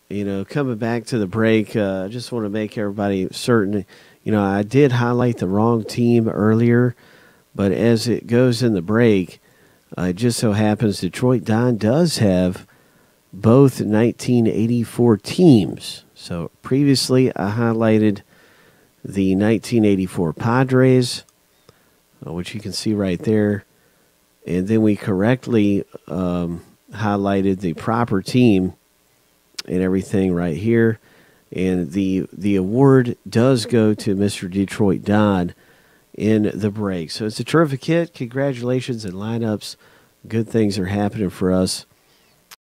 coming back to the break, I just want to make everybody certain. I did highlight the wrong team earlier, but as it goes in the break, it just so happens Detroit Don does have both 1984 teams. So previously I highlighted the 1984 Padres, which you can see right there. And then we correctly highlighted the proper team and everything right here. And the award does go to Mr. Detroit Don in the break. So it's a terrific hit. Congratulations and lineups. Good things are happening for us